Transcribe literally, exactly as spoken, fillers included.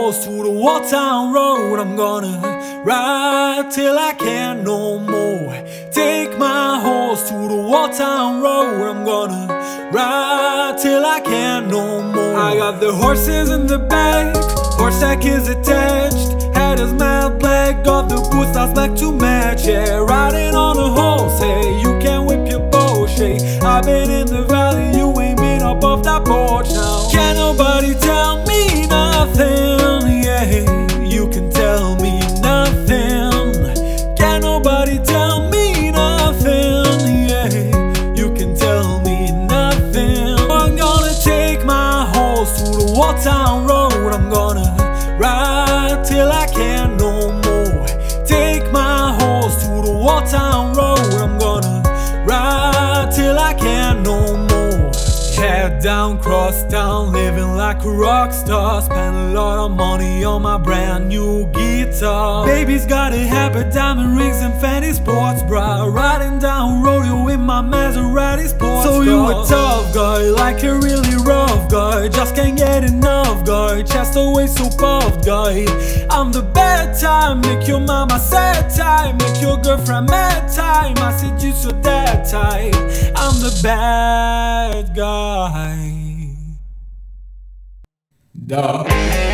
horse to the Wall Town Road. I'm gonna ride till I can't no more. Take my horse to the Wall Town Road. I'm gonna ride till I can't no more. I got the horses in the back, horse sack is attached. Head is matte black, got the boots that's black to match. Yeah, riding on a horse, hey, you can whip your Porsche. I've been in the valley, you ain't been up off that porch now. Can't nobody tell me nothing, yeah, you can tell me nothing. Can't nobody tell me nothing, yeah, you can tell me nothing. I'm gonna take my horse to the Wall Town Road. I'm gonna ride till I can't no more. Take my horse to the Wall Town Road. I'm gonna ride till I can't no more. Head down, cross town, living like a rock star. Spend a lot of money on my brand new guitar. Baby's got a habit, diamond rings and Fendi sports bra. Riding down Rodeo in my Maserati sports. So you a tough guy, like a really rough guy. Just can't get enough guy, chest always so puffed guy. I'm the bad time, make your mama sad time, make your girlfriend mad time. I said you so that type, I'm the bad guy. Duh.